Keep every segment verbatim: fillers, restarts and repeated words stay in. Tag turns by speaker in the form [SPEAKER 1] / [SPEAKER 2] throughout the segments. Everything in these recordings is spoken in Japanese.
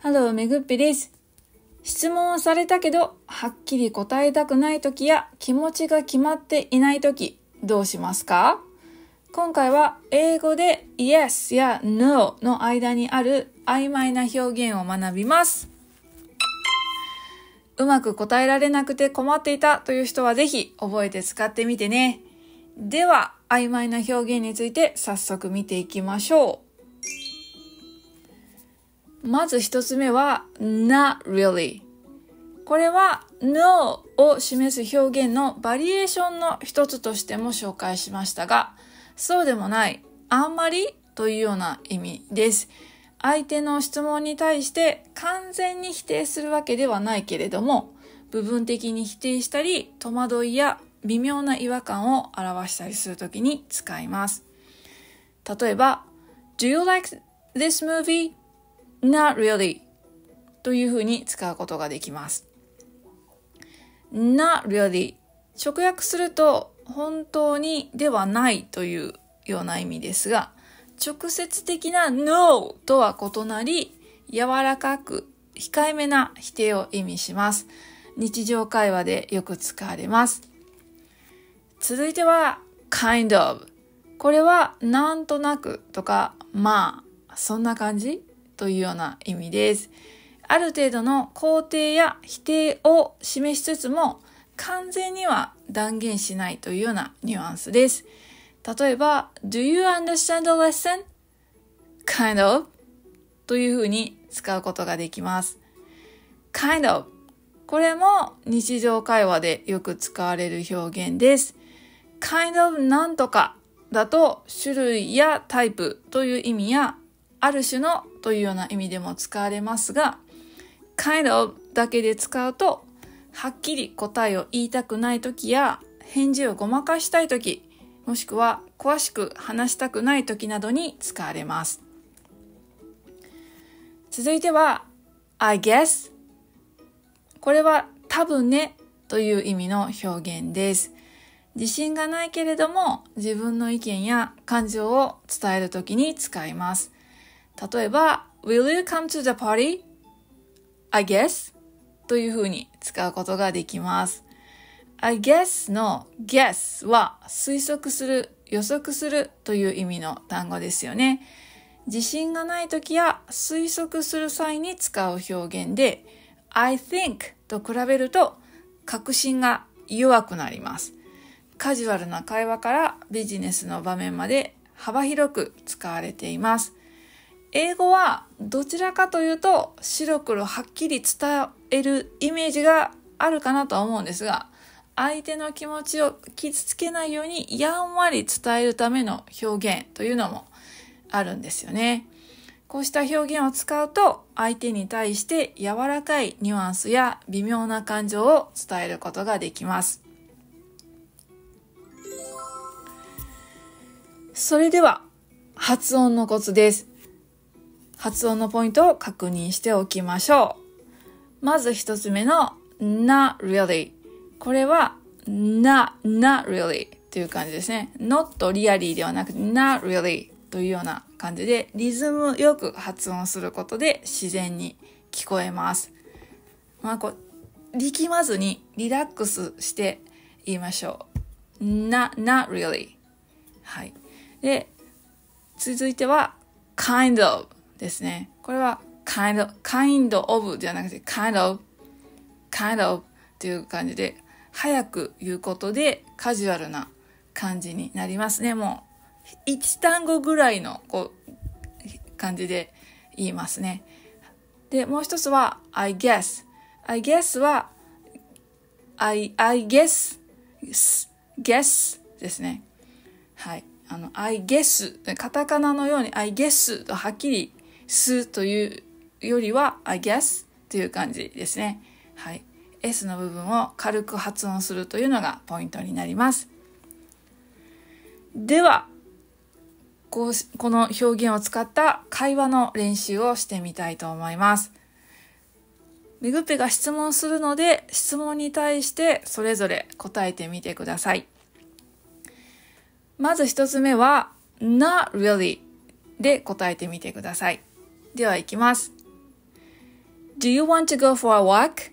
[SPEAKER 1] ハロー、めぐっぴです。質問をされたけど、はっきり答えたくないときや気持ちが決まっていないとき、どうしますか？今回は英語で Yes や No の間にある曖昧な表現を学びます。うまく答えられなくて困っていたという人はぜひ覚えて使ってみてね。では、曖昧な表現について早速見ていきましょう。まず一つ目は not really。これは no を示す表現のバリエーションの一つとしても紹介しましたが、そうでもないあんまりというような意味です。相手の質問に対して完全に否定するわけではないけれども、部分的に否定したり、戸惑いや微妙な違和感を表したりするときに使います。例えば、Do you like this movie?Not really というふうに使うことができます。Not really 直訳すると本当にではないというような意味ですが、直接的な No とは異なり、柔らかく控えめな否定を意味します。日常会話でよく使われます。続いては kind of。これはなんとなくとかまあそんな感じというような意味です。ある程度の肯定や否定を示しつつも完全には断言しないというようなニュアンスです。例えば Do you understand the lesson? Kind of というふうに使うことができます。Kind of これも日常会話でよく使われる表現です。Kind of なんとかだと種類やタイプという意味やある種のというような意味でも使われますが、kind of だけで使うと、はっきり答えを言いたくないときや、返事をごまかしたいとき、もしくは詳しく話したくないときなどに使われます。続いては、I guess。これは多分ねという意味の表現です。自信がないけれども、自分の意見や感情を伝えるときに使います。例えば、Will you come to the party? I guess というふうに使うことができます。I guess の guess は推測する、予測するという意味の単語ですよね。自信がないときや推測する際に使う表現で I think と比べると確信が弱くなります。カジュアルな会話からビジネスの場面まで幅広く使われています。英語はどちらかというと白黒はっきり伝えるイメージがあるかなとは思うんですが、相手の気持ちを傷つけないようにやんわり伝えるための表現というのもあるんですよね。こうした表現を使うと相手に対して柔らかいニュアンスや微妙な感情を伝えることができます。それでは発音のコツです。発音のポイントを確認しておきましょう。まず一つ目の not really。これは not, not really という感じですね。not really ではなくて not really というような感じでリズムよく発音することで自然に聞こえます。まあこう力まずにリラックスして言いましょう。not, not really。はい。で、続いては kind of。ですね。これは kind of, kind of じゃなくて kind of, kind of という感じで早く言うことでカジュアルな感じになりますね。もう一単語ぐらいのこう感じで言いますね。で、もう一つは I guess。I guess は I, I guess, guess ですね。はい。あの I guess カタカナのように I guess とはっきりすというよりは I guess という感じですね。はい。S の部分を軽く発音するというのがポイントになります。では、こう、この表現を使った会話の練習をしてみたいと思います。めぐっぺが質問するので、質問に対してそれぞれ答えてみてください。まず一つ目は not really で答えてみてください。では行きます。 Do you want to go for a walk?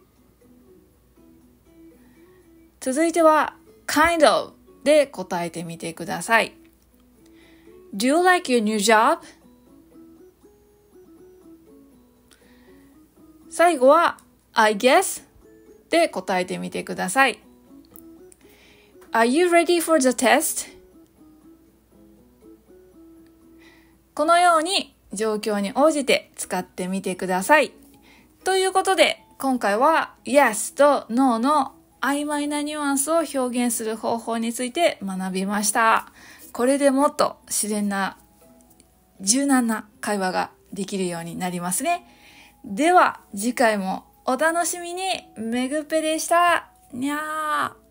[SPEAKER 1] 続いては kind of で答えてみてください。Do you like your new job? 最後は I guess で答えてみてください。Are you ready for the test? このように状況に応じて使ってみてください。ということで、今回は Yes と No の曖昧なニュアンスを表現する方法について学びました。これでもっと自然な、柔軟な会話ができるようになりますね。では、次回もお楽しみに。めぐっぺでした。にゃー。